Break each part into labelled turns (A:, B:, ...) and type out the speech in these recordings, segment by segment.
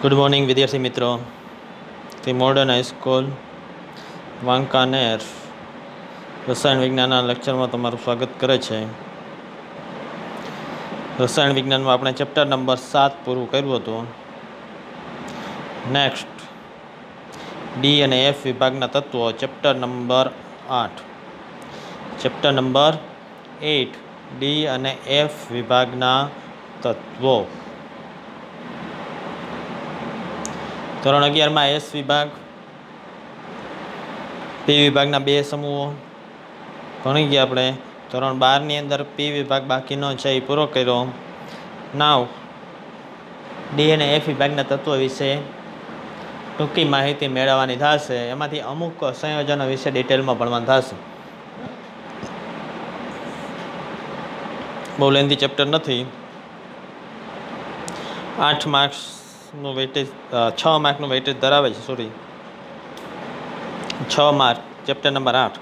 A: Good morning વિદ્યાર્થી મિત્રો. The modern high school Wankaner રસાયણ વિજ્ઞાનના લેક્ચરમાં તમારું સ્વાગત કરે છે. રસાયણ વિજ્ઞાનમાં આપણે ચેપ્ટર નંબર 7 પૂરું કર્યું હતું. નેક્સ્ટ ડી અને એફ વિભાગના તત્વો, chapter number 8. Chapter number 8 D અને એફ વિભાગના તત્વો. ધોરણ 11માં એસ વિભાગ, પી વિભાગના 2 સમૂહો ભણી ગયા આપણે. ધોરણ 12ની અંદર પી વિભાગ બાકીનો છે એ પૂરો કર્યો. નાવ ડી અને એફ વિભાગના તત્વો વિશે ટૂંકી માહિતી મેળવવાની થશે. એમાંથી અમુક સંયોજનો વિશે ડિટેલમાં ભણવાનું થશે. બહુ લેન્ધી ચેપ્ટર નથી. 8 માર્ક્સનું વેટેજ, 6 માર્કનું વેટેજ ધરાવે છે. 6 માર્ક ચેપ્ટર નંબર 8.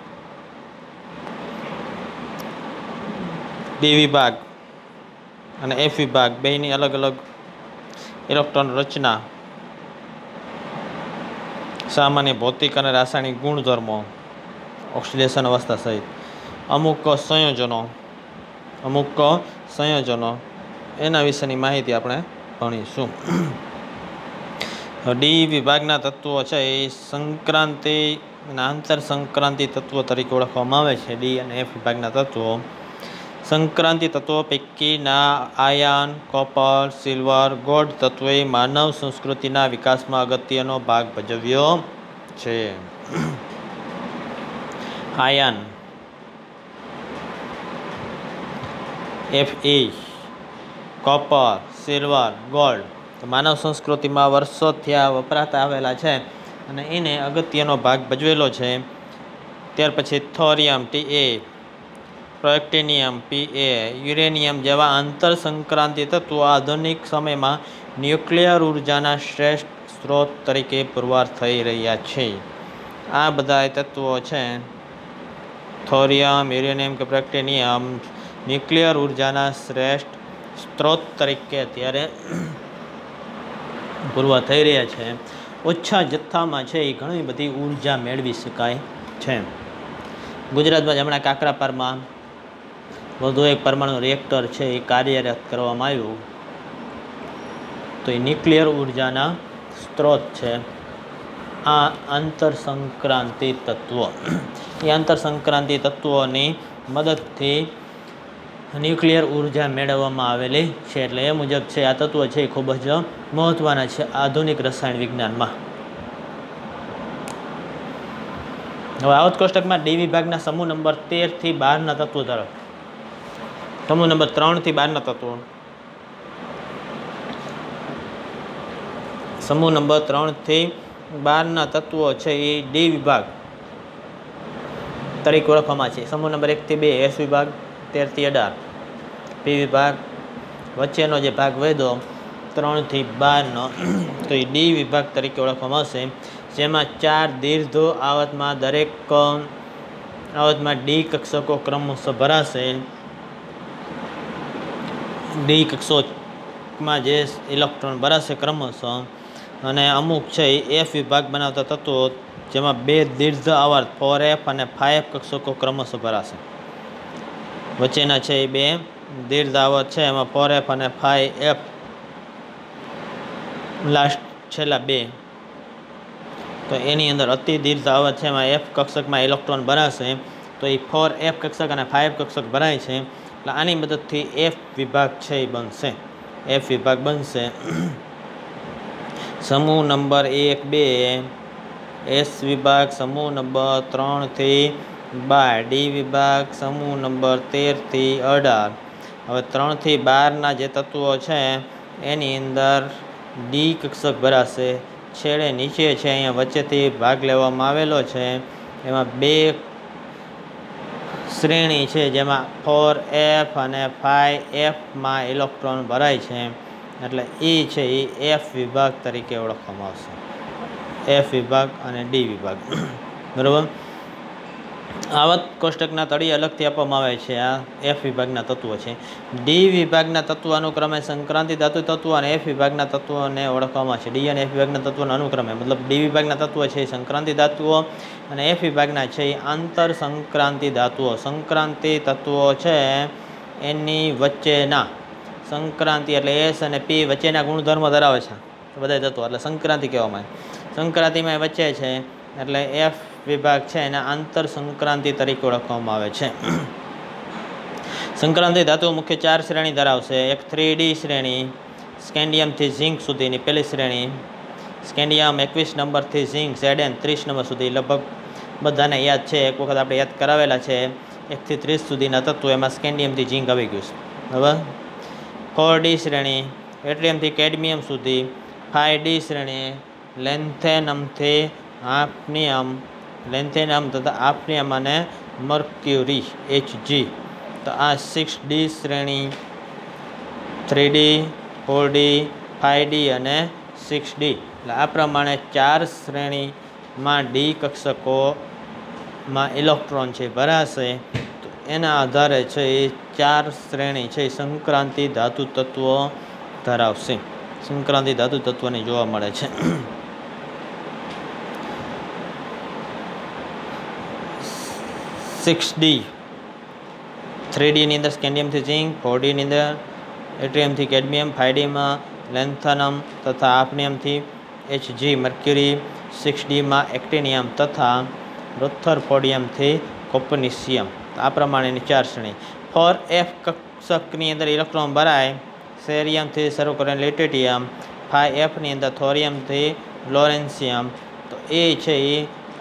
A: ડી વિભાગ અને એફ વિભાગ બેની અલગ અલગ ઇલેક્ટ્રોન રચના, સામાન્ય ભૌતિક અને રાસાયણિક ગુણધર્મો, ઓક્સિડેશન અવસ્થા સહિત અમુક સંયોજનો એના વિશેની માહિતી આપણે ભણીશું. ડી વિભાગના તત્વો છે એ સંક્રાંતિ અને આંતર સંક્રાંતિ તત્વો તરીકે ઓળખવામાં આવે છે. ડી અને એફ વિભાગના તત્વો. સંક્રાંતિ તત્વો પૈકીના આયર્ન, કોપર, સિલ્વર, ગોલ્ડ તત્વોએ માનવ સંસ્કૃતિના વિકાસમાં અગત્યનો ભાગ ભજવ્યો છે. Iron Fe, copper, silver, gold માનવ સંસ્કૃતિમાં વર્ષોથી આ વપરાતા આવેલા છે અને એને અગત્યનો ભાગ ભજવેલો છે. ત્યાર પછી thorium Ta, protactinium Pa, uranium જેવા આંતર સંક્રાંતિ તત્વો આધુનિક સમયમાં ન્યુક્લિયર ઉર્જાના શ્રેષ્ઠ સ્ત્રોત તરીકે પુરવાર થઈ રહ્યા છે. આ બધા તત્વો છે, થોરિયમ, યુરેનિયમ કે પ્રોએક્ટિનિયમ, ન્યુક્લિયર ઉર્જાના શ્રેષ્ઠ સ્ત્રોત તરીકે અત્યારે પુરવાર થઈ રહ્યા છે. ઓછા જથ્થામાં છે એ ઘણી બધી ઉર્જા મેળવી શકાય છે. ગુજરાતમાં હમણાં કાકરાપારમાં વધુ એક પરમાણુ રિએક્ટર છે એ કાર્યરત કરવામાં આવ્યું. તો એ ન્યુક્લિયર ઉર્જાના સ્ત્રોત છે. આ આંતર સંક્રાંતિ તત્વો, એ આંતર સંક્રાંતિ તત્વોની મદદથી ન્યુક્લિયર ઉર્જા મેળવવામાં આવેલી છે. એટલે એ મુજબ છે આ તત્વો છે એ ખૂબ જ મહત્ત્વના છે આધુનિક રસાયણ વિજ્ઞાનમાં. હવે આવત કોષ્ટકમાં ડી વિભાગના સમૂહ નંબર 13 થી 12ના તત્વો ધરાવે. સમૂહ નંબર 3 થી 12ના તત્વો. સમૂહ નંબર 3 થી 12ના તત્વો છે એ ડી વિભાગ તરીકે ઓળખવામાં છે. સમૂહ નંબર 1 થી 2 એસ વિભાગ, 13 થી 18 પી વિભાગ, વચ્ચેનો જે ભાગ વધ્યો 3 થી 12નો તો એ ડી વિભાગ તરીકે ઓળખવામાં આવશે. જેમાં 4 દીર્ઘ આવતમાં દરેક આવતમાં ડી કક્ષકો ક્રમશઃ ભરાશે. ડી કક્ષકોમાં જે ઇલેક્ટ્રોન ભરાશે ક્રમશઃ. અને અમુક છે એ એફ વિભાગ બનાવતા તત્વો જેમાં 2 દીર્ઘ આવર્ત 4f અને 5f કક્ષકો ક્રમશઃ ભરાશે. વચ્ચેના છે એ 2 દીર્ઘ આવર્ત છે એમાં 4f અને 5f લાસ્ટ છેલ્લા 2. તો એની અંદર અતિ દીર્ઘ આવર્ત છે એમાં એફ કક્ષકમાં ઇલેક્ટ્રોન ભરાશે. તો એ 4f કક્ષક અને 5f કક્ષક ભરાય છે. એટલે આની મદદથી એફ વિભાગ છે એ બનશે. એફ વિભાગ બનશે. સમૂહ નંબર 1, 2 એસ વિભાગ, સમૂહ નંબર 3 થી 12 ડી વિભાગ, સમૂહ નંબર 13 થી 18. હવે 3 થી 12ના જે તત્વો છે એની અંદર ડી કક્ષક ભરાશે. છેડે નીચે છે અહીંયા વચ્ચેથી ભાગ લેવામાં આવેલો છે. એમાં 2 શ્રેણી છે જેમાં 4f અને 5fમાં ઇલેક્ટ્રોન ભરાય છે. એટલે એ છે એ એફ વિભાગ તરીકે ઓળખવામાં આવશે. એફ વિભાગ અને ડી વિભાગ, બરાબર. આવત કોષ્ટકના તળિયે અલગથી આપવામાં આવે છે. આ એફ વિભાગના તત્વો છે. ડી વિભાગના તત્વો અનુક્રમે સંક્રાંતિ ધાતુ તત્વો અને એફ વિભાગના તત્વોને ઓળખવામાં છે. ડી અને એફ વિભાગના તત્વોના અનુક્રમે, મતલબ ડી વિભાગના તત્વો છે એ સંક્રાંતિ ધાતુઓ અને એફ વિભાગના છે એ આંતર સંક્રાંતિ ધાતુઓ. સંક્રાંતિ તત્વો છે એની વચ્ચેના, સંક્રાંતિ એટલે એસ અને પી વચ્ચેના ગુણધર્મો ધરાવે છે બધા તત્વો, એટલે સંક્રાંતિ કહેવામાં આવે. સંક્રાંતિમાં વચ્ચે છે એટલે એફ વિભાગ છે એને આંતર સંક્રાંતિ તરીકે ઓળખવામાં આવે છે. સંક્રાંતિ ધાતુઓ મુખ્ય 4 શ્રેણી ધરાવશે. એક 3D શ્રેણી, સ્કેન્ડિયમથી ઝિંક સુધીની પહેલી શ્રેણી. સ્કેન્ડિયમ 21 નંબરથી ઝિંક Zn 30 નંબર સુધી, લગભગ બધાને યાદ છે, એક વખત આપણે યાદ કરાવેલા છે. 1 થી 30 સુધીના તત્વો, એમાં સ્કેન્ડિયમથી ઝિંક આવી ગયું છે. હવે 4D શ્રેણી, એટ્રિયમથી કેડમિયમ સુધી. 5D શ્રેણી, લેન્થેનમથી હાફનિયમ, લેન્થેનમ તથા હાફનિયમ અને મર્ક્યુરી Hg. તો આ 6D શ્રેણી, 3D, 4D, 5D અને 6D. એટલે આ પ્રમાણે 4 શ્રેણીમાં ડી કક્ષકોમાં ઇલેક્ટ્રોન છે ભરાશે. તો એના આધારે છે એ 4 શ્રેણી છે એ સંક્રાંતિ ધાતુ તત્વો ધરાવશે. સંક્રાંતિ ધાતુ તત્વોની જોવા મળે છે. 6D, 3D ની અંદર સ્કેન્ડિયમથી ઝિંક, 4D ની અંદર એટ્રિયમથી કેડમિયમ, 5Dમાં લેન્થેનમ તથા હાફનિયમથી Hg મર્ક્યુરી, 6Dમાં એક્ટિનિયમ તથા રથરફોર્ડિયમથી કોપરનિશિયમ. આ પ્રમાણેની 4 શ્રેણી. 4F કક્ષકની અંદર ઇલેક્ટ્રોન ભરાય સેરિયમથી શરૂ કરીને લિટિટિયમ, 5Fની અંદર થોરિયમથી લોરેન્સિયમ. તો એ છે એ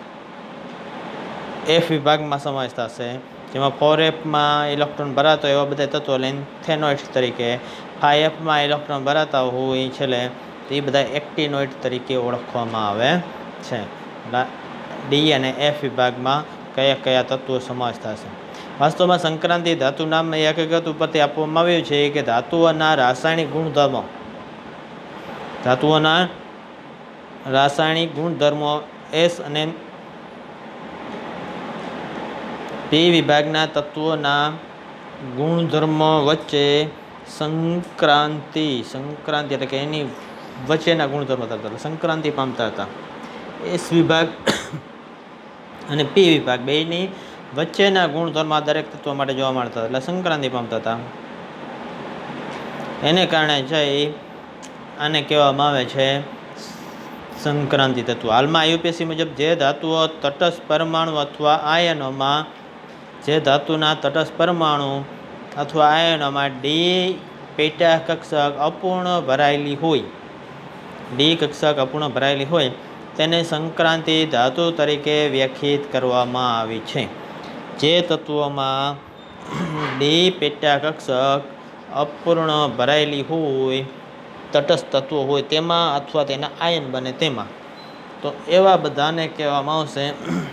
A: એફ વિભાગમાં સમાવેશ થશે, જેમાં 4Fમાં ઇલેક્ટ્રોન ભરાતો એવા બધા તત્વો લેન્થેનોઇડ્સ તરીકે, 5Fમાં ઇલેક્ટ્રોન ભરાતા હોય છેલ્લે એ બધા એક્ટિનોઇડ તરીકે ઓળખવામાં આવે છે. ડી અને એફ વિભાગમાં કયા કયા તત્વો સમાવેશ થશે. વાસ્તવમાં સંક્રાંતિ ધાતુ નામ એ હકીકત ઉપરથી આપવામાં આવ્યું છે કે ધાતુઓના રાસાયણિક ગુણધર્મો, ધાતુઓના રાસાયણિક ગુણધર્મો એસ અને પી વિભાગના તત્વોના ગુણધર્મો વચ્ચે સંક્રાંતિ એટલે કે એની વચ્ચેના ગુણધર્મો થતા હતા, સંક્રાંતિ પામતા હતા. એસ વિભાગ અને પી વિભાગ બેની વચ્ચેના ગુણધર્મો દરેક તત્વ માટે જોવા મળતા હતા, એટલે સંક્રાંતિ પામતા હતા. એને કારણે છે આને કહેવામાં આવે છે સંક્રાંતિ તત્વ. હાલમાં યુપીએસસી મુજબ જે ધાતુઓ તટસ્થ પરમાણુ અથવા આયનોમાં, જે ધાતુના તટસ્થ પરમાણુ અથવા આયનોમાં ડી પેટા કક્ષક અપૂર્ણ ભરાયેલી હોય, ડી કક્ષક અપૂર્ણ ભરાયેલી હોય તેને સંક્રાંતિ ધાતુ તરીકે વ્યાખ્યાયિત કરવામાં આવી છે. જે તત્વોમાં ડી પેટા કક્ષક અપૂર્ણ ભરાયેલી હોય, તટસ્થ તત્વો હોય તેમાં અથવા તેના આયન બને તેમાં, તો એવા બધાને કહેવામાં આવશે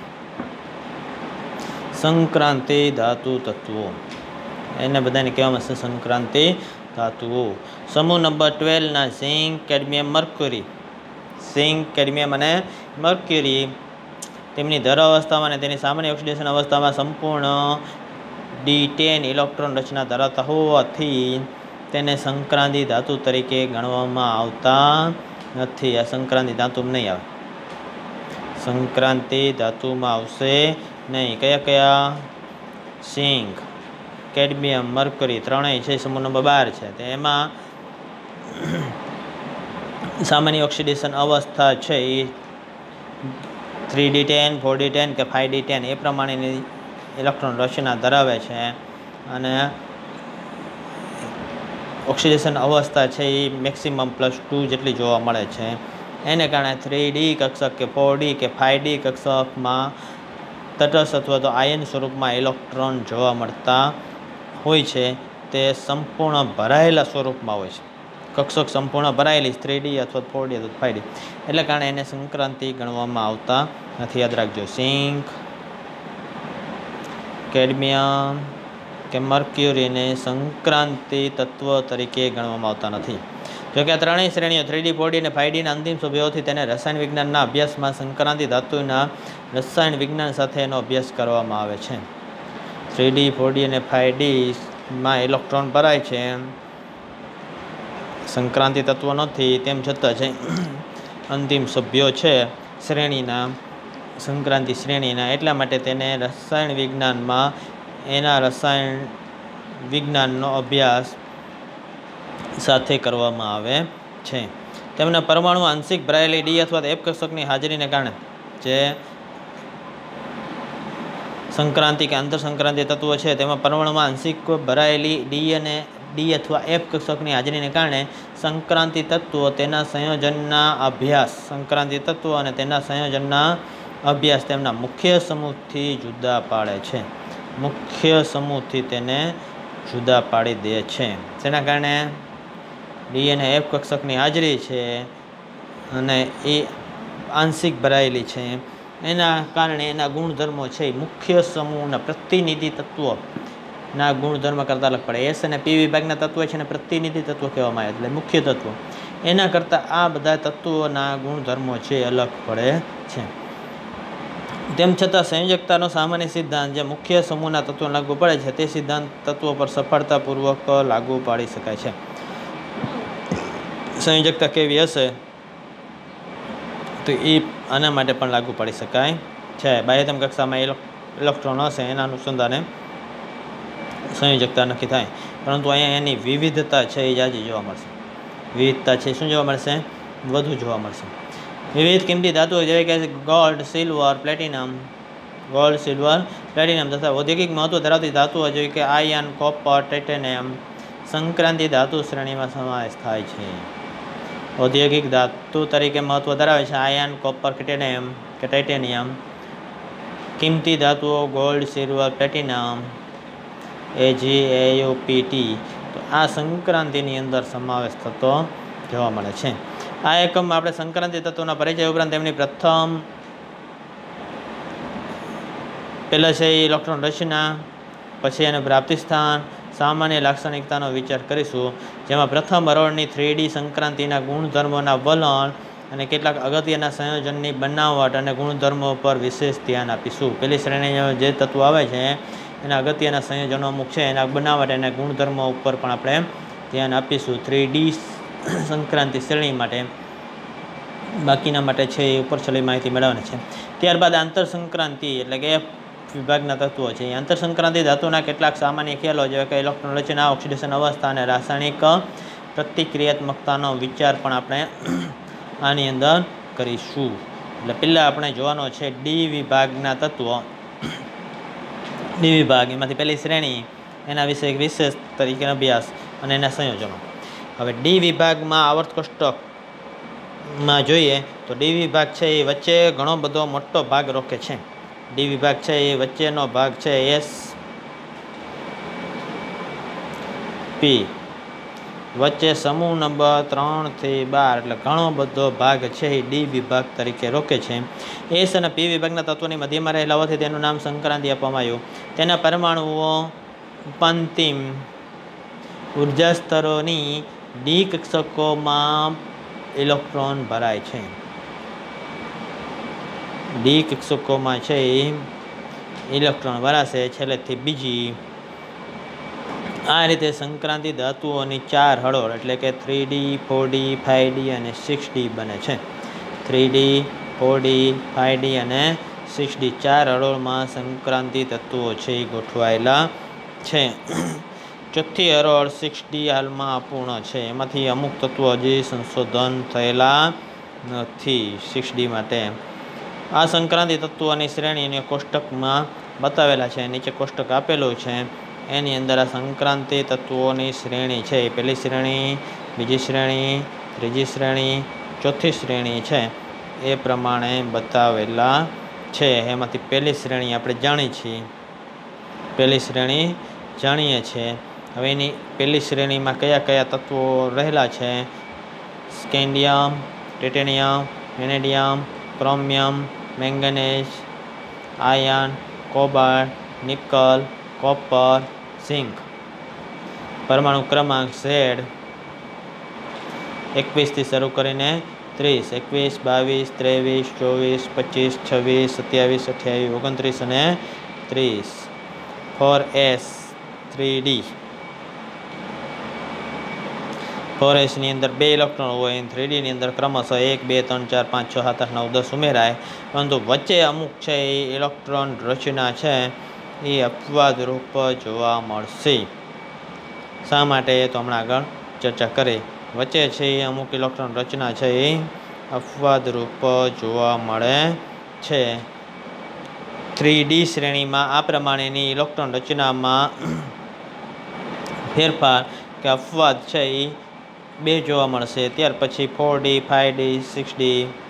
A: સંક્રાંતિ ધાતુ તત્વો. એને બધાને કહેવામાં આવશે સંક્રાંતિ ધાતુઓ. સમૂહ નંબર 12ના zinc, cadmium, mercury, zinc, cadmium અને મર્ક્યુરી તેમની ધર અવસ્થામાં અને તેની સામાન્ય ઓક્સિડેશન અવસ્થામાં સંપૂર્ણ D10 ઇલેક્ટ્રોન રચના ધરાવતા હોવાથી તેને સંક્રાંતિ ધાતુ તરીકે ગણવામાં આવતા નથી. આ સંક્રાંતિ ધાતુમાં નહીં આવે, સંક્રાંતિ ધાતુમાં આવશે નહીં. કયા કયા? ઝિંક, કેડમિયમ, મર્ક્યુરી ત્રણેય છે સમૂહ નંબર 12 છે. તેમાં સામાન્ય ઓક્સિડેશન અવસ્થા છે એ 3D10, 4D10 કે 5D10 એ પ્રમાણેની ઇલેક્ટ્રોન રચના ધરાવે છે અને ઓક્સિડેશન અવસ્થા છે એ મેક્સિમમ +2 જેટલી જોવા મળે છે. એને કારણે 3D કક્ષક કે 4D કે 5D કક્ષકમાં તટસ્થ અથવા તો આયન સ્વરૂપમાં ઇલેક્ટ્રોન જોવા મળતા હોય છે. તે સંપૂર્ણ ભરાયેલા સ્વરૂપમાં હોય છે. કક્ષક સંપૂર્ણ ભરાયેલી 3D અથવા 4D અથવા 5D, એટલે કારણે એને સંક્રાંતિ ગણવામાં આવતા નથી. યાદ રાખજો. ઝિંક, કેડમિયમ, કે મર્ક્યુરીને સંક્રાંતિ તત્વ તરીકે ગણવામાં આવતા નથી. જોકે આ ત્રણેય શ્રેણીઓ 3D, 4D અને 5Dના અંતિમ સભ્યોથી તેને રસાયણ વિજ્ઞાનના અભ્યાસમાં સંક્રાંતિ ધાતુના રસાયણ વિજ્ઞાન સાથે એનો અભ્યાસ કરવામાં આવે છે. 3D, 4D અને 5Dમાં ઇલેક્ટ્રોન ભરાય છે, સંક્રાંતિ તત્વ નથી, તેમ છતાં છે અંતિમ સભ્યો છે શ્રેણીના, સંક્રાંતિ શ્રેણીના, એટલા માટે તેને રસાયણ વિજ્ઞાનમાં એના રસાયણ વિજ્ઞાનનો અભ્યાસ સાથે કરવામાં આવે છે. તેમના પરમાણુ આંશિક ભરાયેલી ડી અથવા એફ કક્ષકની હાજરીને કારણે જે સંક્રાંતિ કે આંતર સંક્રાંતિ તત્વો છે તેમાં પરમાણુમાં આંશિક ભરાયેલી ડી અથવા એફ કક્ષકની હાજરીને કારણે સંક્રાંતિ તત્વો તેના સંયોજનના અભ્યાસ સંક્રાંતિ તત્વો અને તેના સંયોજનના અભ્યાસ તેમના મુખ્ય સમૂહથી જુદા પાડે છે. મુખ્ય સમૂહથી તેને જુદા પાડી દે છે. તેના કારણે ડી અને એફ કક્ષકની હાજરી છે અને એ આંશિક ભરાયેલી છે, એના કારણે એના ગુણધર્મો છે એ મુખ્ય સમૂહના પ્રતિનિધિ તત્વોના ગુણધર્મ કરતાં અલગ પડે. એસ અને પી વિભાગના તત્વો છે ને પ્રતિનિધિ તત્વો કહેવામાં આવે, એટલે મુખ્ય તત્વો. એના કરતાં આ બધા તત્વોના ગુણધર્મો છે અલગ પડે છે. તેમ છતાં સંયોજકતાનો સામાન્ય સિદ્ધાંત જે મુખ્ય સમૂહના તત્વો લાગુ પડે છે તે સિદ્ધાંત તત્વો પર સફળતાપૂર્વક લાગુ પાડી શકાય છે. સંયોજકતા કેવી હશે તો એ આના માટે પણ લાગુ પાડી શકાય છે. બાહ્યતમ કક્ષામાં ઇલેક્ટ્રોન હશે એના અનુસંધાને સંયોજકતા નક્કી થાય, પરંતુ અહીંયા એની વિવિધતા છે એ જાજી જોવા મળશે. વિવિધતા છે શું જોવા મળશે? વધુ જોવા મળશે. વિવિધ કિંમતી ધાતુઓ જેવી કે ગોલ્ડ, સિલ્વર, પ્લેટિનમ તથા ઔદ્યોગિક મહત્વ ધરાવતી ધાતુઓ જેવી કે આયર્ન, કોપર, ટાઇટેનિયમ સંક્રાંતિ ધાતુ શ્રેણીમાં સમાવેશ થાય છે. ઔદ્યોગિક ધાતુ તરીકે મહત્વ ધરાવે છે આયર્ન, કોપર, ટાઇટેનિયમ. કિંમતી ધાતુઓ ગોલ્ડ, સિલ્વર, પ્લેટિનમ, AgAuPt તો આ સંક્રાંતિની અંદર સમાવેશ થતો જોવા મળે છે. આ એકમમાં આપણે સંક્રાંતિ તત્વોના પરિચય ઉપરાંત તેમની પહેલાં છે ઇલેક્ટ્રોન રચના, પછી એનું પ્રાપ્તિ સ્થાન, સામાન્ય લાક્ષણિકતાનો વિચાર કરીશું, જેમાં પ્રથમ હરોળની 3D સંક્રાંતિના ગુણધર્મોના વલણ અને કેટલાક અગત્યના સંયોજનની બનાવટ અને ગુણધર્મો પર વિશેષ ધ્યાન આપીશું. પહેલી શ્રેણીમાં જે તત્વો આવે છે એના અગત્યના સંયોજનો અમુક છે, એના બનાવટ અને ગુણધર્મો ઉપર પણ આપણે ધ્યાન આપીશું 3D સંક્રાંતિ શ્રેણી માટે. બાકીના માટે છે એ ઉપર છેલ્લી માહિતી મેળવવાની છે. ત્યારબાદ આંતર સંક્રાંતિ એટલે કે એફ વિભાગના તત્વો છે. આંતર સંક્રાંતિ ધાતુના કેટલાક સામાન્ય ખ્યાલો જેવા કે ઇલેક્ટ્રોન રચના, ઓક્સિડેશન અવસ્થા અને રાસાયણિક પ્રતિક્રિયાત્મકતાનો વિચાર પણ આપણે આની અંદર કરીશું. એટલે પહેલાં આપણે જોવાનો છે ડી વિભાગના તત્વો. ડી વિભાગ એમાંથી પહેલી શ્રેણી, એના વિશે એક વિશેષ તરીકે અભ્યાસ અને એના સંયોજનો. હવે ડી વિભાગમાં આવર્ત કોષ્ટકમાં જોઈએ તો ડી વિભાગ છે એ વચ્ચે ઘણો બધો મોટો ભાગ રોકે છે. ડી વિભાગ છે એ વચ્ચેનો ભાગ છે SP વચ્ચે સમૂહ નંબર 3 થી 12 એટલે ઘણો બધો ભાગ છે એ ડી વિભાગ તરીકે રોકે છે. એસ અને પી વિભાગના તત્વોની મધ્યમાં રહેલા હોવાથી તેનું નામ સંક્રાંતિ આપવામાં આવ્યું. તેના પરમાણુઓ ઉપાંતિમ ઉર્જા સ્તરોની ડી કક્ષકોમાં ઇલેક્ટ્રોન ભરાય છે. ડી કક્ષકોમાં છે ઇલેક્ટ્રોન ભરાશે છેલ્લેથી બીજી. આ રીતે સંક્રાંતિ ધાતુઓની 4 હરોળ એટલે કે 3D, 4D, 5D અને 6D બને છે. 3D, 4D, 5D અને 6D 4 હરોળમાં સંક્રાંતિ તત્વો છે એ ગોઠવાયેલા છે. ચોથી હરોળ 6D હાલમાં અપૂર્ણ છે. એમાંથી અમુક તત્વો હજી સંશોધન થયેલા નથી 6D માટે. આ સંક્રાંતિ તત્વોની શ્રેણીને કોષ્ટકમાં બતાવેલા છે. નીચે કોષ્ટક આપેલું છે, એની અંદર આ સંક્રાંતિ તત્વોની શ્રેણી છે. પહેલી શ્રેણી, બીજી શ્રેણી, ત્રીજી શ્રેણી, ચોથી શ્રેણી છે એ પ્રમાણે બતાવેલા છે. એમાંથી પહેલી શ્રેણી આપણે જાણીએ છીએ. હવે એની પહેલી શ્રેણીમાં કયા કયા તત્વો રહેલા છે? Scandium, titanium, vanadium, chromium, manganese, iron, cobalt, nickel, copper, zinc. પરમાણુ ક્રમાંક Z 21 થી શરૂ કરીને 30, 21, 22, 23, 24, 25, 26, 27, 28, 29 અને 30. 4s 3d. 4s ની અંદર 2 ઇલેક્ટ્રોન હોય, 3d ની અંદર ક્રમશઃ 1, 2, 3, 4, 5, 6, 7, 8, 9, 10 ઉમેરાય, પરંતુ વચ્ચે અમુક છે એ ઇલેક્ટ્રોન રચના છે એ અપવાદ રૂપ જોવા મળશે. શા માટે તો હમણાં આગળ ચર્ચા કરી. વચ્ચે છે એ અમુક ઇલેક્ટ્રોન રચના છે એ અપવાદ રૂપ જોવા મળે છે. 3d શ્રેણીમાં આ પ્રમાણેની ઇલેક્ટ્રોન રચનામાં ફેરફાર કે અપવાદ છે એ 2 જોવા મળશે. ત્યાર પછી 4d, 5d, 6d,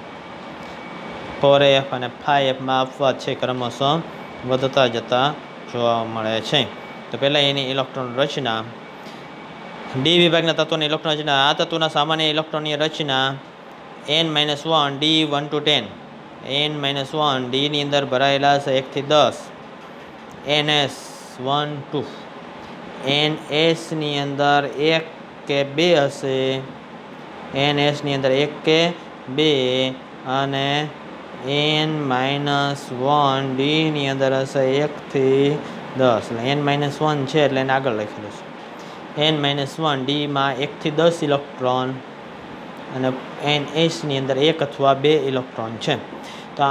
A: 4f અને 5fમાં અપવાદ છે ક્રમશઃ વધતા જતા જોવા મળે છે. તો પહેલાં એની ઇલેક્ટ્રોન રચના. ડી વિભાગના તત્વોની ઇલેક્ટ્રોન રચના. આ તત્વોના સામાન્ય ઇલેક્ટ્રોનની રચના n-1 d 1 to 10. n-1 d ની અંદર ભરાયેલા છે 1 થી 10. ns 1 2. ns ની અંદર 1 કે 2 હશે. ns ની અંદર 1 કે 2 અને n-1 d ની અંદર હશે 1 થી 10. એટલે n-1 છે એટલે એને આગળ લખેલું છે. n-1 d માં 1 થી 10 ઇલેક્ટ્રોન અને ns ની અંદર 1 અથવા 2 ઇલેક્ટ્રોન છે. તો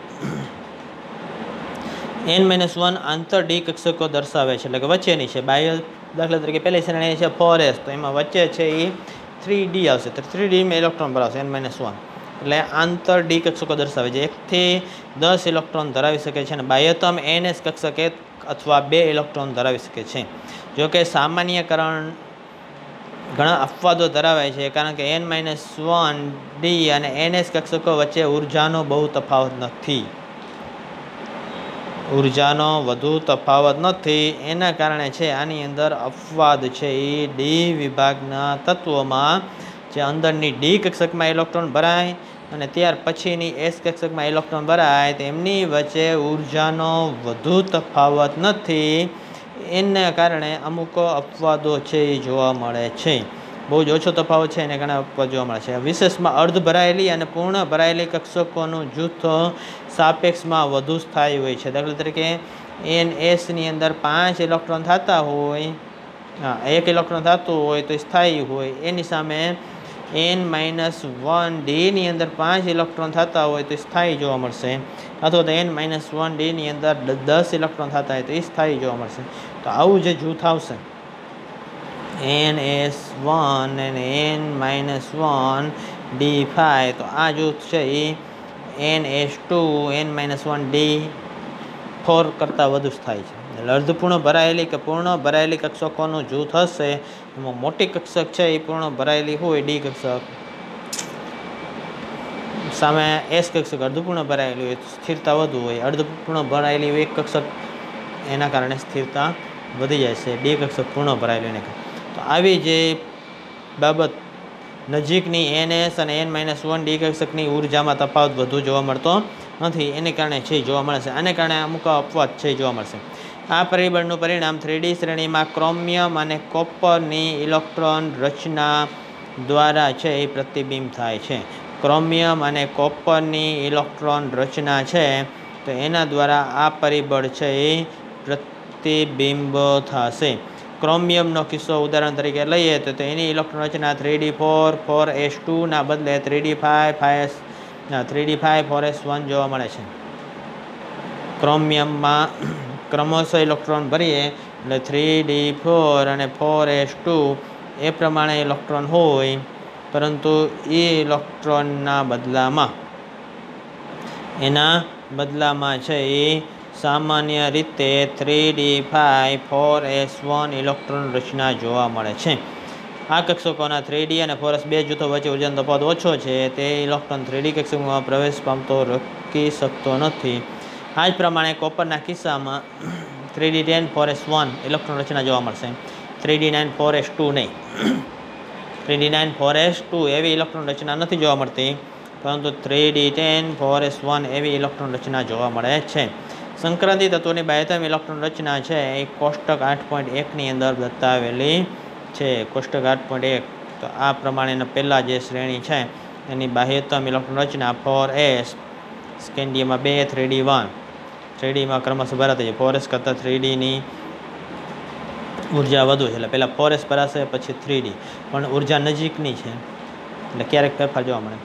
A: n-1 આંતર ડી કક્ષકો દર્શાવે છે, એટલે કે વચ્ચેની છે. બાહ્ય દાખલા તરીકે પહેલી શ્રેણી છે 4s, તો એમાં વચ્ચે છે એ 3d આવશે, તો 3d માં ઇલેક્ટ્રોન ભરાવશે n-1, એટલે આંતર ડી કક્ષકો દર્શાવે છે. 1 થી 10 ઇલેક્ટ્રોન ધરાવી શકે છે અને બાહ્યતમ ns કક્ષક 1 અથવા 2 ઇલેક્ટ્રોન ધરાવી શકે છે. જોકે સામાન્યકરણ ઘણા અપવાદો ધરાવે છે, કારણ કે n-1 d અને ns કક્ષકો વચ્ચે ઉર્જાનો બહુ તફાવત નથી. ઉર્જાનો વધુ તફાવત નથી, એના કારણે છે આની અંદર અપવાદ છે એ ડી વિભાગના તત્વોમાં જે અંદરની ડી કક્ષકમાં ઇલેક્ટ્રોન ભરાય અને ત્યાર પછીની એસ કક્ષકમાં ઇલેક્ટ્રોન ભરાય, તેમની વચ્ચે ઉર્જાનો વધુ તફાવત નથી. એના કારણે અમુક અપવાદો છે એ જોવા મળે છે. બહુ જ ઓછો તફાવત છે એને કારણે અપવાદ જોવા મળે છે. વિશેષમાં અર્ધ ભરાયેલી અને પૂર્ણ ભરાયેલી કક્ષકોનું જૂથ સાપેક્ષમાં વધુ સ્થાયી હોય છે. દાખલા તરીકે ns ની અંદર 5 ઇલેક્ટ્રોન થતા હોય, 1 ઇલેક્ટ્રોન થતું હોય તો સ્થાયી હોય. એની સામે n-1 d ની અંદર 5 ઇલેક્ટ્રોન થતા હોય તો સ્થાયી જોવા મળશે, અથવા તો n-1 d ની અંદર 10 ઇલેક્ટ્રોન થતા હોય તો એ સ્થાયી જોવા મળશે. તો આવું જે જૂથ આવશે ns1 અને n-1 d5, તો આ જૂથ છે એ ns2 n-1 d4 કરતાં વધુ સ્થાયી છે. એટલે અર્ધપૂર્ણ ભરાયેલી કે પૂર્ણ ભરાયેલી કક્ષકોનું જૂથ હશે, એમાં મોટી કક્ષક છે એ પૂર્ણ ભરાયેલી હોય ડી કક્ષક, સામે એસ કક્ષક અર્ધપૂર્ણ ભરાયેલી હોય તો સ્થિરતા વધુ હોય. અર્ધપૂર્ણ ભરાયેલી હોય એક કક્ષક, એના કારણે સ્થિરતા વધી જાય છે બે કક્ષક પૂર્ણ ભરાયેલી એને. તો આવી જે બાબત નજીકની ns અને n-1 ડી કક્ષકની ઉર્જામાં તફાવત વધુ જોવા મળતો નથી, એને કારણે છે જોવા મળે છે. આને કારણે અમુક અપવાદ છે જોવા મળશે. આ પરિબળનું પરિણામ 3d શ્રેણીમાં ક્રોમિયમ અને કોપરની ઇલેક્ટ્રોન રચના દ્વારા છે એ પ્રતિબિંબ થાય છે. ક્રોમિયમ અને કોપરની ઇલેક્ટ્રોન રચના છે તો એના દ્વારા આ પરિબળ છે એ પ્રતિબિંબ થશે. ક્રોમિયમનો કિસ્સો ઉદાહરણ તરીકે લઈએ તો એની ઇલેક્ટ્રોન રચના 3d4 4s2 ના બદલે 3d5 4s1 જોવા મળે છે. ક્રોમિયમમાં ક્રમશઃ ઇલેક્ટ્રોન ભરીએ એટલે 3d4 અને 4s2 એ પ્રમાણે ઇલેક્ટ્રોન હોય, પરંતુ એ ઇલેક્ટ્રોનના બદલામાં છે એ સામાન્ય રીતે 3d5 4s1 ઇલેક્ટ્રોન રચના જોવા મળે છે. આ કક્ષકોના 3d અને 4s બે જૂથો વચ્ચે ઉર્જાનો તફાવત ઓછો છે, તે ઇલેક્ટ્રોન 3d કક્ષકમાં પ્રવેશ પામતો રોકી શકતો નથી. આ જ પ્રમાણે કોપરના કિસ્સામાં 3d10 4s1 ઇલેક્ટ્રોન રચના જોવા મળશે, 3d9 4s2 નહીં. 3d9 4s2 એવી ઇલેક્ટ્રોન રચના નથી જોવા મળતી, પરંતુ 3d10 4s1 એવી ઇલેક્ટ્રોન રચના જોવા મળે છે. સંક્રાંતિ તત્વોની બાહ્યતમ ઇલેક્ટ્રોન રચના છે એ કોષ્ટક 8.1ની અંદર બતાવેલી છે. કોષ્ટક 8.1. તો આ પ્રમાણેના પહેલા જે શ્રેણી છે એની બાહ્યતમ ઇલેક્ટ્રોન રચના 4s, સ્કેન્ડિયમમાં 2, 3d 1. 3dમાં ક્રમશઃ ભરાતી છે. 4s કરતાં 3dની ઉર્જા વધુ છે, એટલે પહેલાં 4s ભરાશે પછી 3d, પણ ઉર્જા નજીકની છે એટલે ક્યારેક ફેરફાર જોવા મળે.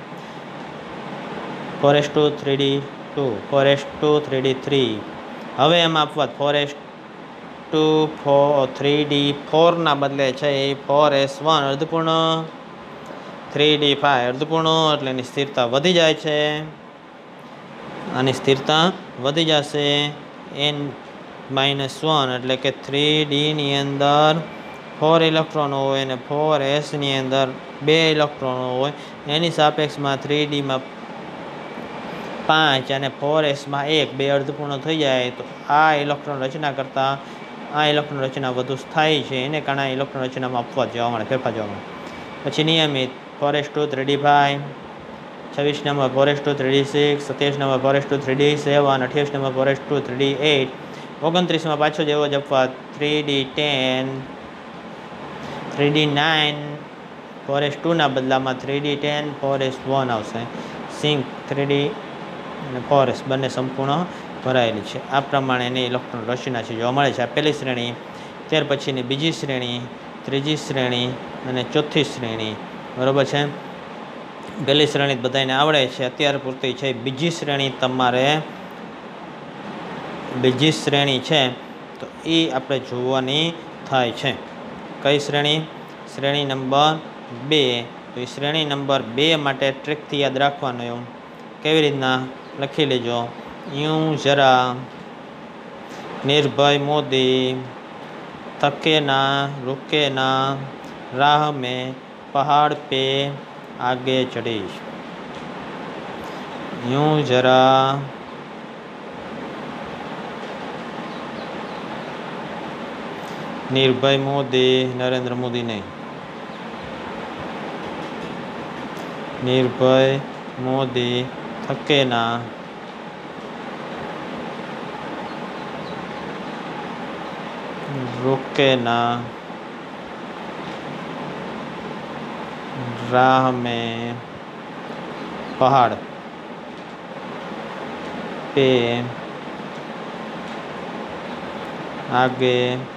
A: 4s2 3d 2, 4s2 3d 3. હવે એમાં આપવાત 4s2 3d 4ના બદલે છે એ 4s1 અર્ધપૂર્ણ, 3d 5 અર્ધપૂર્ણ, એટલે એની સ્થિરતા વધી જાય છે. આની સ્થિરતા વધી જશે n-1, એટલે કે 3dની અંદર 4 ઇલેક્ટ્રોન હોય અને 4sની અંદર 2 ઇલેક્ટ્રોન હોય. એની સાપેક્ષમાં 3dમાં 5 અને 4sમાં 1, 2 અર્ધપૂર્ણ થઈ જાય તો આ ઇલેક્ટ્રોન રચના કરતાં આ ઇલેક્ટ્રોન રચના વધુ સ્થાયી છે. એને કારણે આ ઇલેક્ટ્રોન રચનામાં અપવાદ જોવા મળે, ફેરફાર જોવા મળે. પછી નિયમિત 4s2 3d 5, 26 number 4s2 3d 6, 27 number 4s2 3d 7, 28 number 4s2 3d 8, 29માં પાછો જેવો જ અપવાદ 3d 10, 3d 9, 4s2ના બદલામાં 3d 10, 4s1 આવશે. સિંક 3d અને 4s બંને સંપૂર્ણ ભરાયેલી છે. આ પ્રમાણે એની ઇલેક્ટ્રોન રચના છે જોવા મળે છે. આ પહેલી શ્રેણી, ત્યાર પછીની બીજી શ્રેણી, ત્રીજી શ્રેણી અને ચોથી શ્રેણી. બરાબર છે. પહેલી શ્રેણી બધાને આવડે છે અત્યાર પૂરતી છે. બીજી શ્રેણી તમારે બીજી શ્રેણી છે તો એ આપણે જોવાની થાય છે. કઈ શ્રેણી? શ્રેણી નંબર 2. તો એ શ્રેણી નંબર 2 માટે ટ્રીકથી યાદ રાખવાનું. એવું કેવી રીતના લખી લેજો. यूं जरा निर्भय मोदी, थके ना रुके ना, राह में पहाड़ पे आगे चढ़ी. यूं जरा निर्भय मोदी, नरेंद्र मोदी नहीं, निर्भय मोदी थके ना रुके ना, राह में पहाड़ पे आगे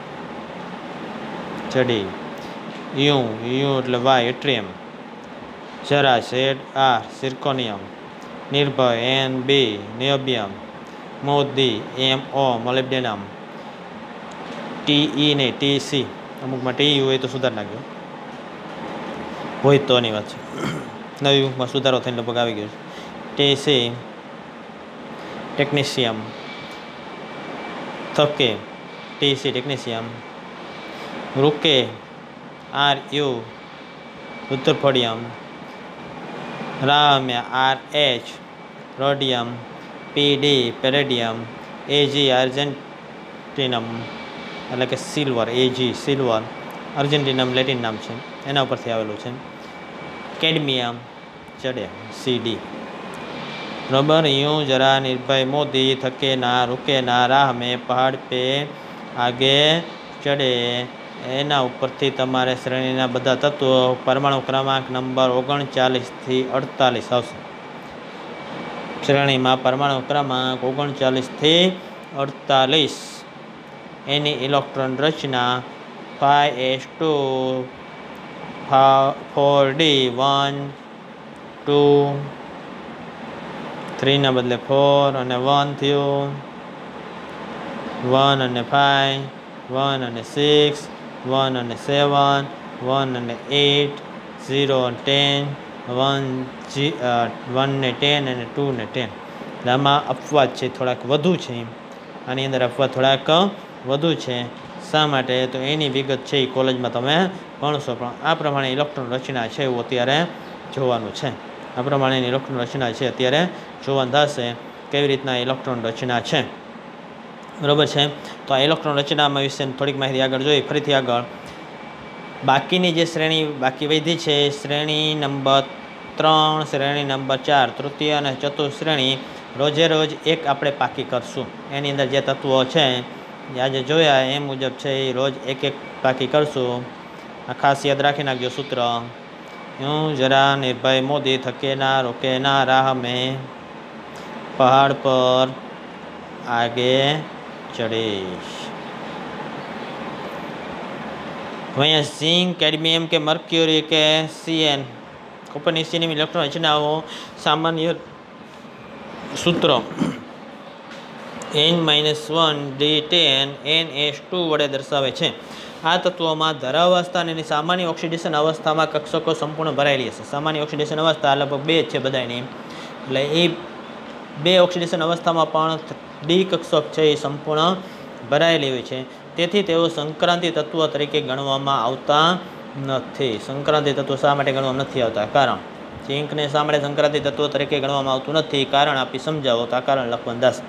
A: चढ़ी. यूं એટલે વાય એટ્રિયમ, જરા ZR સિર્કોનિયમ, નિર્ભય NB નિયોબિયમ, મોદી MO મોલિબ્ડેનમ, TE ને TC અમુકમાં TE હોય તો સુધાર નાખ્યો હોય તો ની વાત છે. નવી યુગમાં સુધારો થઈને લગભગ આવી ગયો છે. TC technetium, થકે TC technetium, રૂકે RU રુદ્રફોડિયમ, રાહ में RH rhodium, PD palladium, AG argentum એટલે કે silver, AG silver, argentum Latin નામ છે એના ઉપરથી આવેલું છે. કેડમિયમ ચડે CD. બરાબર. यूं जरा निर्भय मोदी, थके ना रुके ना, राह में पहाड़ पे आगे चढ़े. એના ઉપરથી તમારે શ્રેણીના બધા તત્વો પરમાણુ ક્રમાંક નંબર 39થી 48 આવશે. શ્રેણીમાં પરમાણુ ક્રમાંક 39થી 48 એની ઇલેક્ટ્રોન રચના 5s2 4d 1 2 3ના બદલે 4 અને 1 થયું, 1 અને 5, 1 અને 6, 1 અને 7, 1 અને 8, 0 અને 10, 1 ને 10 અને 2 ને 10. આમાં અપવાદ છે થોડાક વધુ છે. આની અંદર અપવાદ થોડાક વધુ છે. શા માટે? તો એની વિગત છે એ કોલેજમાં તમે ભણશો. પણ આ પ્રમાણે ઇલેક્ટ્રોન રચના છે એવું અત્યારે જોવાનું છે. આ પ્રમાણેની ઇલેક્ટ્રોન રચના છે અત્યારે જોવાનું થશે કેવી રીતના ઇલેક્ટ્રોન રચના છે. બરાબર છે. તો આ ઇલેક્ટ્રોન રચનામાં વિશે થોડીક માહિતી આગળ જોઈએ. ફરીથી આગળ બાકીની જે શ્રેણી બાકી વધી છે શ્રેણી નંબર 3, શ્રેણી નંબર 4, તૃતીય અને ચતુર્થ શ્રેણી રોજે રોજ એક આપણે પાકી કરશું. એની અંદર જે તત્વો છે આજે જોયા એ મુજબ છે એ રોજ એક એક પાકી કરશું. આ ખાસ યાદ રાખી નાખજો સૂત્ર. यूं जरा निर्भय मोदी थके ना रुके ना राह में पहाड़ पर आगे चढ़ेश. वहीं जिंक, कैडमियम के मर्क्यूरी के CN कॉपर निश्चित इलेक्ट्रॉन रचनाओं सामान्य सूत्र N-1 D10 NH2 વડે દર્શાવે છે. આ તત્વોમાં ધરાવસ્થા અને સામાન્ય ઓક્સિડેશન અવસ્થામાં કક્ષકો સંપૂર્ણ ભરાયેલી હશે. સામાન્ય ઓક્સિડેશન અવસ્થા લગભગ 2 છે બધાની, એટલે એ 2 ઓક્સિડેશન અવસ્થામાં પણ ડી કક્ષક છે એ સંપૂર્ણ ભરાયેલી હોય છે. તેથી તેઓ સંક્રાંતિ તત્વ તરીકે ગણવામાં આવતા નથી. સંક્રાંતિ તત્વ શા માટે ગણવામાં નથી આવતા? કારણ ઝીંકને શા માટે સંક્રાંતિ તત્વ તરીકે ગણવામાં આવતું નથી? કારણ આપી સમજાવો. તો આ કારણ લખવાનું 10.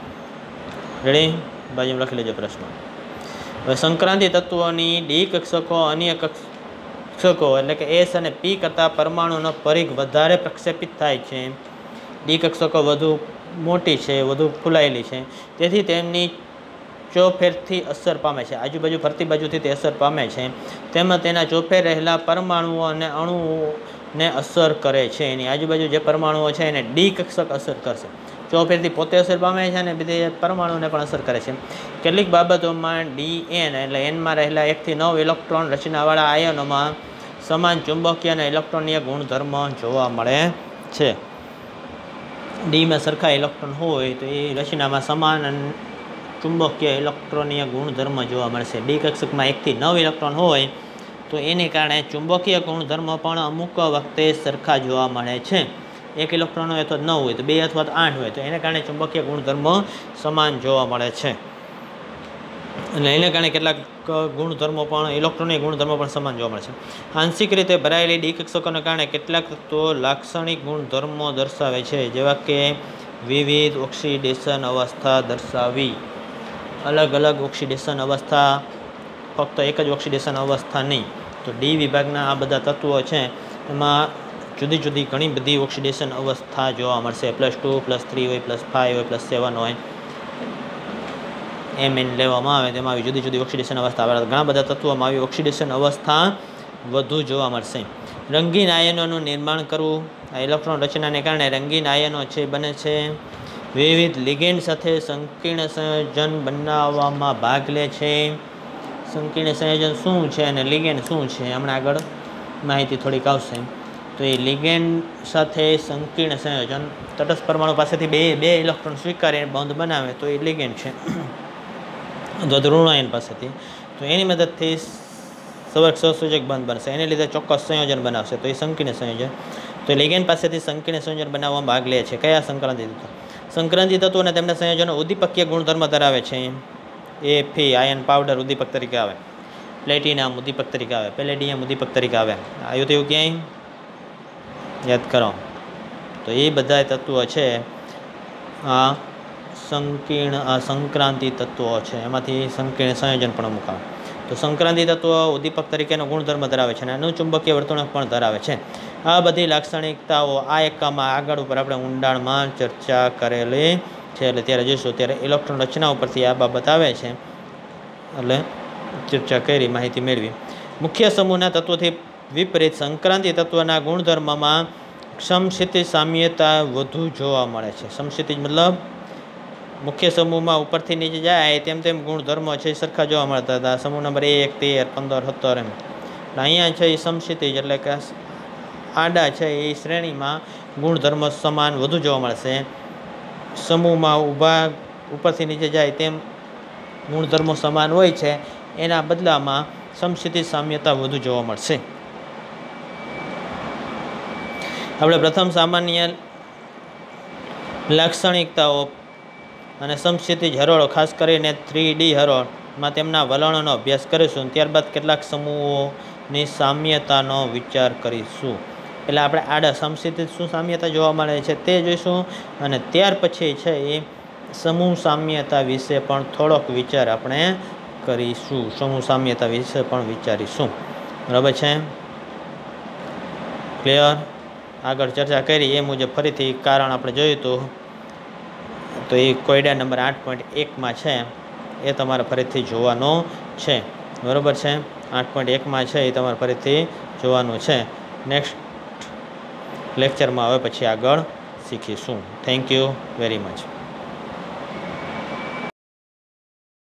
A: રેડી? બાજુમાં લખી લેજો પ્રશ્ન. હવે સંક્રાંતિ તત્વોની ડી કક્ષકો અન્ય કક્ષકો એટલે કે એસ અને પી કરતાં પરમાણુનો પરિઘ વધારે પ્રક્ષેપિત થાય છે. ડી કક્ષકો વધુ મોટી છે, વધુ ફૂલાયેલી છે, તેથી તેમની ચોફેરથી અસર પામે છે. આજુબાજુ ફરતી બાજુથી તે અસર પામે છે. તેમાં તેના ચોફેર રહેલા પરમાણુઓ અને અણુઓને અસર કરે છે. એની આજુબાજુ જે પરમાણુઓ છે એને ડી કક્ષક અસર કરશે. ચોફેરથી પોતે અસર પામે છે અને બીજા પરમાણુને પણ અસર કરે છે. કેટલીક બાબતોમાં DN એટલે એનમાં રહેલા 1 થી 9 ઇલેક્ટ્રોન રચનાવાળા આયનોમાં સમાન ચુંબકીય અને ઇલેક્ટ્રોનીય ગુણધર્મ જોવા મળે છે. ડીમાં સરખા ઇલેક્ટ્રોન હોય તો એ રચનામાં સમાન ચુંબકીય ઇલેક્ટ્રોનીય ગુણધર્મ જોવા મળશે. ડી કક્ષકમાં 1 થી 9 ઇલેક્ટ્રોન હોય તો એને કારણે ચુંબકીય ગુણધર્મ પણ અમુક વખતે સરખા જોવા મળે છે. 1 ઇલેક્ટ્રોન હોય અથવા 9 હોય તો 2 અથવા 8 હોય તો એને કારણે ચુંબકીય ગુણધર્મો સમાન જોવા મળે છે. અને એને કારણે કેટલાક ગુણધર્મો પણ ઇલેક્ટ્રોનિક ગુણધર્મો પણ સમાન જોવા મળે છે. આંશિક રીતે ભરાયેલી ડી કક્ષકોને કારણે કેટલાક તત્વો લાક્ષણિક ગુણધર્મો દર્શાવે છે, જેવા કે વિવિધ ઓક્સિડેશન અવસ્થા દર્શાવી. અલગ અલગ ઓક્સિડેશન અવસ્થા, ફક્ત એક જ ઓક્સિડેશન અવસ્થા નહીં. તો ડી વિભાગના આ બધા તત્વો છે એમાં જુદી જુદી ઘણી બધી ઓક્સિડેશન અવસ્થા જોવા મળશે. +2, +3 હોય, +5 હોય, +7 હોય, એમ લેવામાં આવે તેમાં આવી જુદી જુદી ઓક્સિડેશન અવસ્થા આવે. ઘણા બધા તત્વોમાં આવી ઓક્સિડેશન અવસ્થા વધુ જોવા મળશે. રંગીન આયનોનું નિર્માણ કરવું. આ ઇલેક્ટ્રોન રચનાને કારણે રંગીન આયનો છે બને છે. વિવિધ લિગેન્ડ સાથે સંકીર્ણ સંયોજન બનાવવામાં ભાગ લે છે. સંકીર્ણ સંયોજન શું છે અને લિગેન્ડ શું છે હમણાં આગળ માહિતી થોડીક આવશે. તો એ લિગેન્ડ સાથે સંકીર્ણ સંયોજન, તટસ્થ પરમાણુ પાસેથી બે ઇલેક્ટ્રોન સ્વીકારીને બંધ બનાવે તો એ લિગેન્ડ છે. અથવા ઋણાયન પાસેથી તો એની મદદથી સહસંયોજક બંધ બનશે, એને લીધે ચોક્કસ સંયોજન બનાવશે તો એ સંકીર્ણ સંયોજન. તો લિગેન્ડ પાસેથી સંકીર્ણ સંયોજન બનાવવામાં ભાગ લે છે. કયા સંક્રાંતિ તત્વો? સંક્રાંતિ તત્વો અને તેમના સંયોજનો ઉદ્દીપકીય ગુણધર્મ ધરાવે છે. Fe આયન પાવડર ઉદ્દીપક તરીકે આવે. પ્લેટિનમ ઉદ્દીપક તરીકે આવે. પેલેડિયમ ઉદ્દીપક તરીકે આવે. આવ્યું તેવું ક્યાંય યાદ કરો. તો એ બધા તત્વો છે આ સંક્રાંતિ તત્વો છે. એમાંથી સંકીર્ણ સંયોજન પણ અમુક આવે. તો સંક્રાંતિ તત્વો ઉદ્દીપક તરીકેનો ગુણધર્મ ધરાવે છે અને અનુચુંબકીય વર્તણૂક પણ ધરાવે છે. આ બધી લાક્ષણિકતાઓ આ એકમમાં આગળ ઉપર આપણે ઊંડાણમાં ચર્ચા કરેલી છે, એટલે ત્યારે જોઈશું. ત્યારે ઇલેક્ટ્રોન રચના ઉપરથી આ બાબત આવે છે, એટલે ચર્ચા કરી, માહિતી મેળવી. મુખ્ય સમૂહના તત્વોથી વિપરીત સંક્રાંતિ તત્વના ગુણધર્મમાં સમસ્થિતિ સામ્યતા વધુ જોવા મળે છે. સમસ્થિતિ મતલબ મુખ્ય સમૂહમાં ઉપરથી નીચે જાય તેમ તેમ ગુણધર્મો છે સરખા જોવા મળતા હતા. સમૂહ નંબર 1, 13, 15, 17 એમ. અહીંયા છે એ સમસ્થિતિ એટલે કે આડા છે એ શ્રેણીમાં ગુણધર્મ સમાન વધુ જોવા મળશે. સમૂહમાં ઊભા ઉપરથી નીચે જાય તેમ ગુણધર્મો સમાન હોય છે, એના બદલામાં સમસ્થિતિ સામ્યતા વધુ જોવા મળશે. આપણે પ્રથમ સામાન્ય લાક્ષણિકતાઓ અને સમસ્થિતિ હરોળો, ખાસ કરીને 3D હરોળમાં તેમના વલણોનો અભ્યાસ કરીશું. ત્યારબાદ કેટલાક સમૂહોની સામ્યતાનો વિચાર કરીશું. એટલે આપણે આડા સમસ્થિતિ શું સામ્યતા જોવા મળે છે તે જોઈશું, અને ત્યાર પછી છે એ સમૂહ સામ્યતા વિશે પણ થોડોક વિચાર આપણે કરીશું. સમૂહ સામ્યતા વિશે પણ વિચારીશું. બરાબર છે? ક્લિયર? આગળ ચર્ચા કરી એ મુજબ ફરીથી કારણ આપણે જોયું હતું તો એ કોયડા નંબર 8.1માં છે એ તમારે ફરીથી જોવાનો છે, બરાબર છે. 8.1માં છે એ તમારે ફરીથી જોવાનું છે. નેક્સ્ટ લેક્ચરમાં હવે પછી આગળ શીખીશું. Thank you very much.